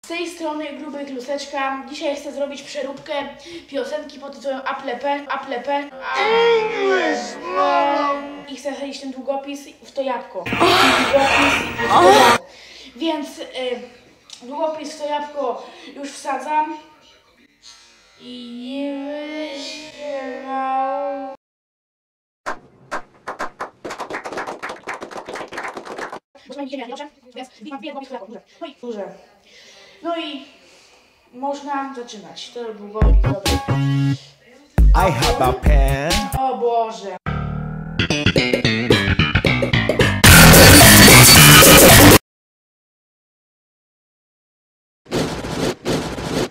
Z tej strony Gruby Kluseczka. Dzisiaj chcę zrobić przeróbkę piosenki pod tytułem Apple Pen. I chcę wsadzić ten długopis w to jabłko. Więc długopis w to jabłko już wsadzam. I nie wyśpiewał. No i można zaczynać. To długopis, dobra. I have a pen. O Boże.